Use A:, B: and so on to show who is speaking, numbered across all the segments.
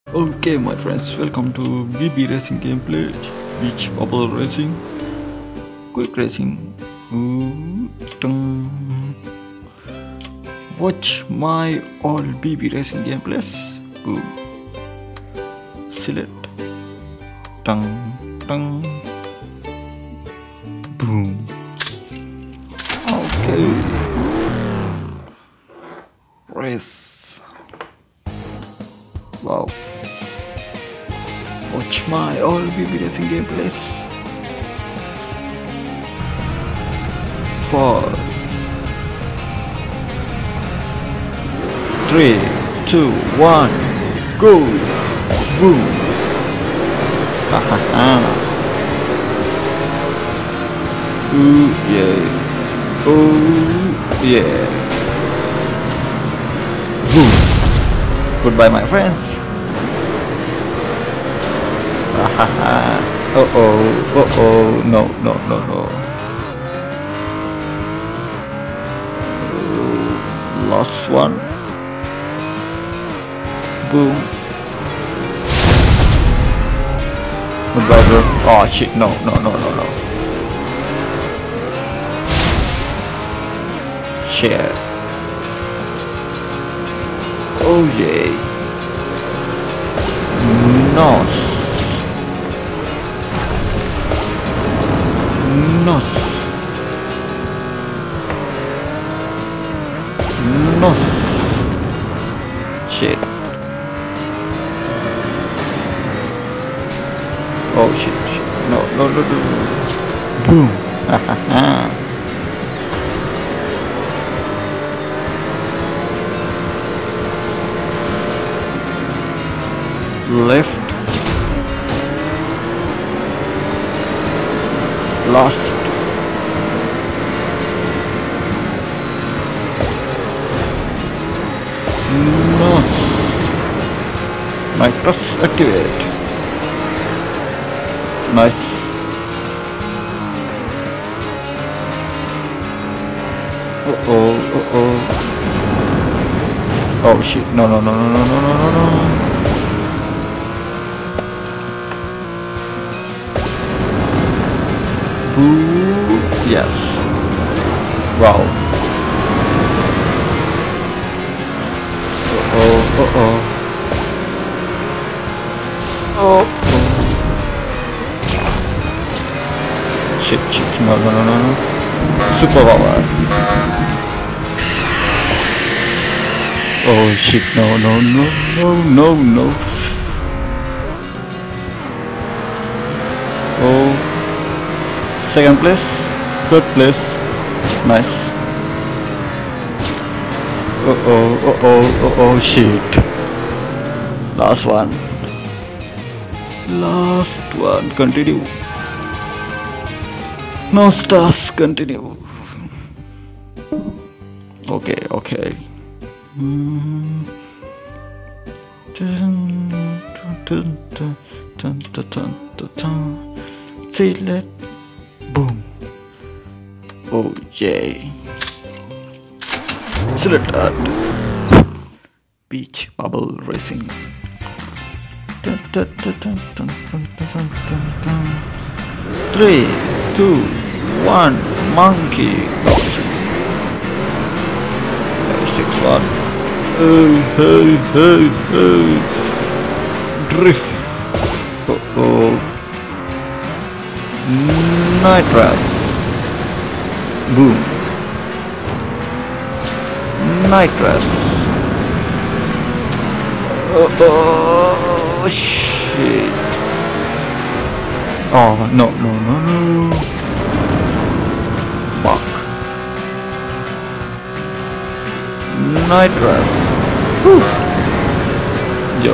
A: Okay, my friends, welcome to BB Racing Gameplay, Beach Bubble Racing, Quick Racing. Ooh, dun. Watch my all BB Racing gameplays. Boom. Select. Dun, dun. Boom. Okay. Race. Wow. Watch my all BB Racing gameplays. 4 3 2 1 go. Boom. Hahaha. Ooh yeah. Oh yeah. Boom. Goodbye, my friends. Uh oh, no. Last one. Boom. Goodbye, bro. Oh shit, no. Share. Oh yeah. Nos. Shit. Oh shit. No. Boom. Left. Last. Nos. Nitros activate. Nice. Uh-oh. Oh shit, no. Boo. Yes. Wow. Uh-oh. Oh. Shit, no. Super power. Oh shit, no. Oh. Second place, third place. Nice. Uh-oh, shit. Last one, continue. No stars, continue. Okay. Select. Boom. Oh yay. Select art. Beach Bubble Racing. 3 2 1 monkey. Oh shit. 6 1. Hey. Drift. Uh-oh. Nitros. Boom. Nitros. Oh shit. Oh no. Fuck. Nitros. Whew. Yo.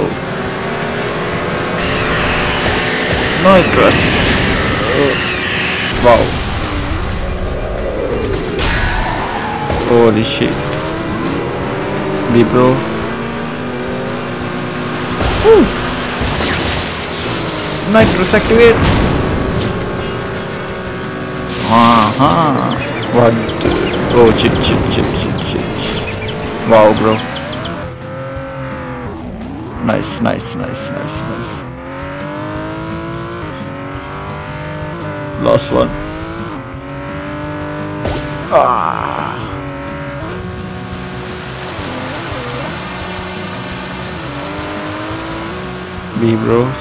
A: Nitros. Wow. Holy shit. Bro. Nitros activate. What? Oh shit. Wow, bro. Nice, nice, nice, nice, nice. Last one. Ah. B bros.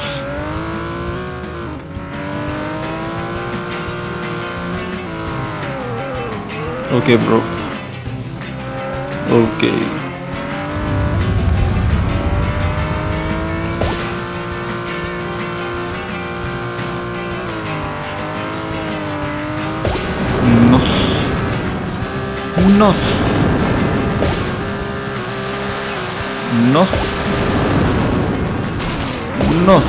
A: Okay, bro. Okay. Nos. Nos. Nos. Nos.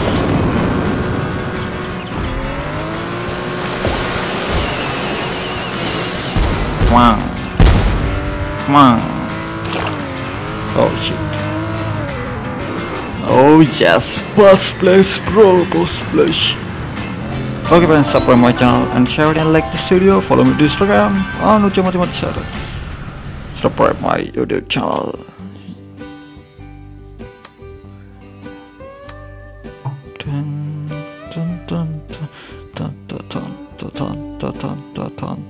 A: Wow. Wow. Oh shit. Oh yes, first place bro, first place. Okay friends, subscribe my channel and share it and like this video. Follow me to Instagram. Jangan lupa subscribe my YouTube channel.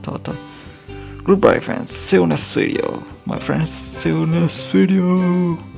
A: Goodbye friends, see you next video. My friends, see you next video.